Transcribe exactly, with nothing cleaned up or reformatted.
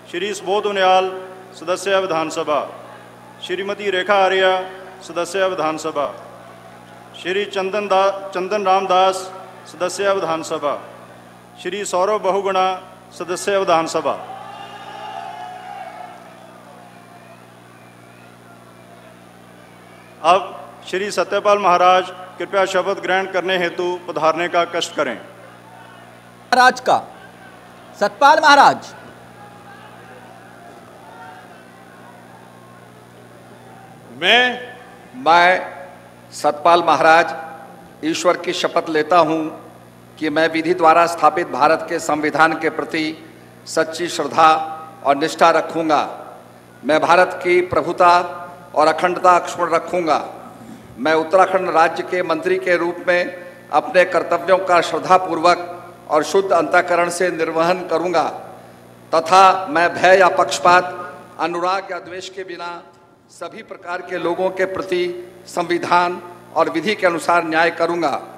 श्री सुबोध उनियाल सदस्य विधानसभा, श्रीमती रेखा आर्या सदस्य विधानसभा, श्री चंदन दा चंदन रामदास सदस्य विधानसभा, श्री सौरभ बहुगुणा सदस्य विधानसभा। अब श्री सत्यपाल महाराज कृपया शपथ ग्रहण करने हेतु पधारने का कष्ट करें। महाराज का सतपाल महाराज। मैं मैं सतपाल महाराज ईश्वर की शपथ लेता हूँ कि मैं विधि द्वारा स्थापित भारत के संविधान के प्रति सच्ची श्रद्धा और निष्ठा रखूँगा। मैं भारत की प्रभुता और अखंडता अक्षुण्ण रखूँगा। मैं उत्तराखंड राज्य के मंत्री के रूप में अपने कर्तव्यों का श्रद्धापूर्वक और शुद्ध अंतःकरण से निर्वहन करूँगा तथा मैं भय या पक्षपात, अनुराग या द्वेष के बिना सभी प्रकार के लोगों के प्रति संविधान और विधि के अनुसार न्याय करूँगा।